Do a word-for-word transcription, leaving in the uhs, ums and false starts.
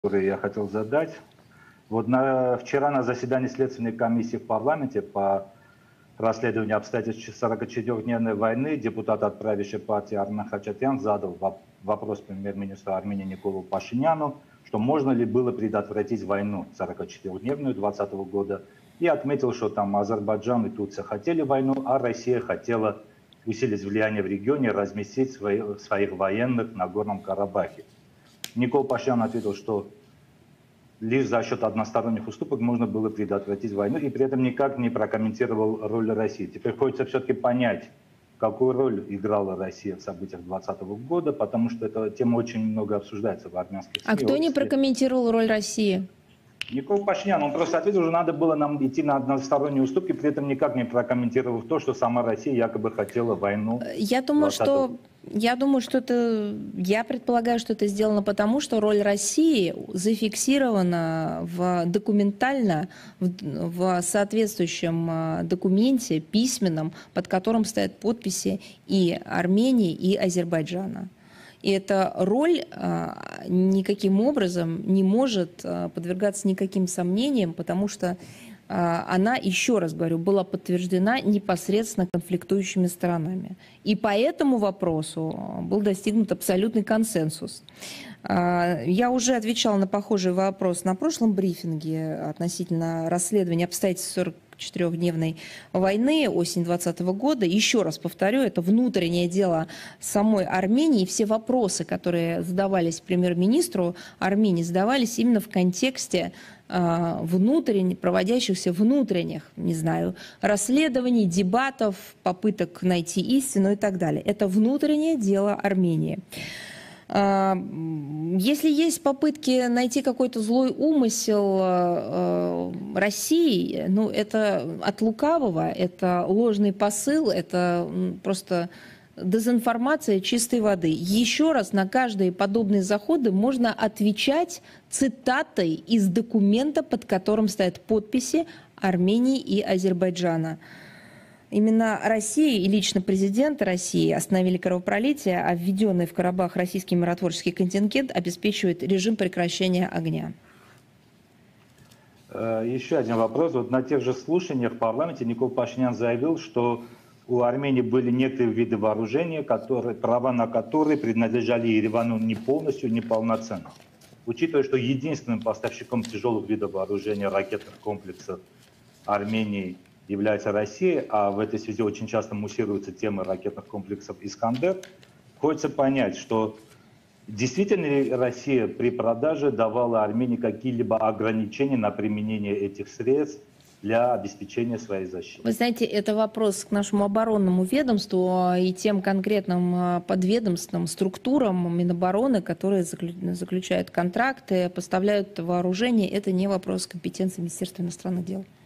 которые я хотел задать. Вот на, вчера на заседании Следственной комиссии в парламенте по расследованию обстоятельств сорокачетырёхдневной войны депутат от правящей партии Армен Хачатурян задал вопрос премьер-министру Армении Николу Пашиняну, что можно ли было предотвратить войну сорокачетырёхдневную двадцатого года, и отметил, что там Азербайджан и Турция хотели войну, а Россия хотела усилить влияние в регионе, разместить свои, своих военных на Горном Карабахе. Никол Пашинян ответил, что лишь за счет односторонних уступок можно было предотвратить войну, и при этом никак не прокомментировал роль России. Теперь хочется все-таки понять, какую роль играла Россия в событиях двадцатого года, потому что эта тема очень много обсуждается в армянских СМИ. А кто не прокомментировал роль России? Никол Пашинян, он просто ответил, что надо было нам идти на односторонние уступки, при этом никак не прокомментировав то, что сама Россия якобы хотела войну. Я думаю, что я думаю, что это, я предполагаю, что это сделано потому, что роль России зафиксирована в документально в, в соответствующем документе письменном, под которым стоят подписи и Армении, и Азербайджана. И эта роль а, никаким образом не может а, подвергаться никаким сомнениям, потому что а, она, еще раз говорю, была подтверждена непосредственно конфликтующими сторонами. И по этому вопросу был достигнут абсолютный консенсус. А, я уже отвечала на похожий вопрос на прошлом брифинге относительно расследования обстоятельств сорокачетырёхдневной войны осень двадцатого года. Еще раз повторю, это внутреннее дело самой Армении. Все вопросы, которые задавались премьер-министру Армении, задавались именно в контексте э, внутренних, проводящихся внутренних, не знаю, расследований, дебатов, попыток найти истину и так далее. Это внутреннее дело Армении. Если есть попытки найти какой-то злой умысел России, ну, это от лукавого, это ложный посыл, это просто дезинформация чистой воды. Еще раз, на каждые подобные заходы можно отвечать цитатой из документа, под которым стоят подписи Армении и Азербайджана. Именно Россия и лично президент России остановили кровопролитие, а введенный в Карабах российский миротворческий контингент обеспечивает режим прекращения огня. Еще один вопрос. Вот на тех же слушаниях в парламенте Никол Пашинян заявил, что у Армении были некоторые виды вооружения, которые, права на которые принадлежали Еревану не полностью, не полноценно. Учитывая, что единственным поставщиком тяжелых видов вооружения ракетных комплексов Армении является Россия, а в этой связи очень часто муссируется тема ракетных комплексов «Искандер», хочется понять, что действительно ли Россия при продаже давала Армении какие-либо ограничения на применение этих средств для обеспечения своей защиты? Вы знаете, это вопрос к нашему оборонному ведомству и тем конкретным подведомственным структурам Минобороны, которые заключают контракты, поставляют вооружение. Это не вопрос компетенции Министерства иностранных дел.